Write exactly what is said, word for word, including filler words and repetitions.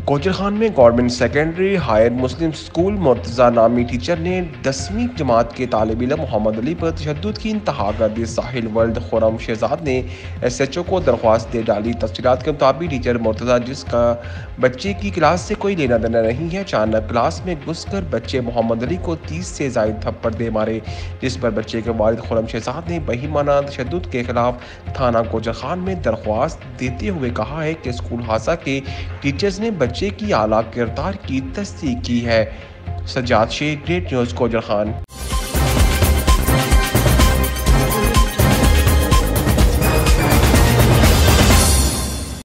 कोचर खान में government secondary higher Muslim school Murtaza नामी teacher ने दसवीं जमात के तालिब इल्म मोहम्मद अली पर तशद्दुद की इंतहा कर दी। साहिल वर्ल्ड खुरम शहजाद ने एस एच ओ को दरख्वास्त दे डाली। तफसीलात के मुताबिक टीचर मुर्तज़ा, जिसका बच्चे की क्लास से कोई लेना देना नहीं है, अचानक क्लास में घुस कर बच्चे मोहम्मद अली को तीस से जायद थप्पड़ दे मारे, जिस पर बच्चे के वालिद खुरम शहजाद ने बहीमाना तशद्दुद के खिलाफ थाना कोचर खान में दरख्वास्त देते हुए कहा है कि स्कूल हादसा के टीचर्स ने बच्चे की आला किरदार की तस्दीक की है। Sajjad Sheikh, great news, Kochar Khan.